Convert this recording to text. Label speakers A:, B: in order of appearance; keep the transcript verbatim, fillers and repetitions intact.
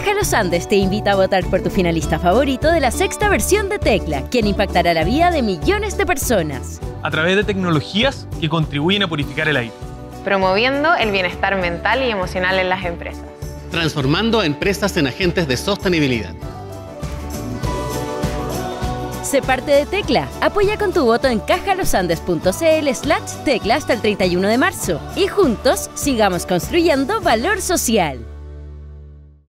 A: Caja Los Andes te invita a votar por tu finalista favorito de la sexta versión de Tecla, quien impactará la vida de millones de personas.
B: A través de tecnologías que contribuyen a purificar el aire.
C: Promoviendo el bienestar mental y emocional en las empresas.
D: Transformando a empresas en agentes de sostenibilidad.
A: Sé parte de Tecla. Apoya con tu voto en cajalosandes.cl slash tecla hasta el treinta y uno de marzo. Y juntos sigamos construyendo valor social.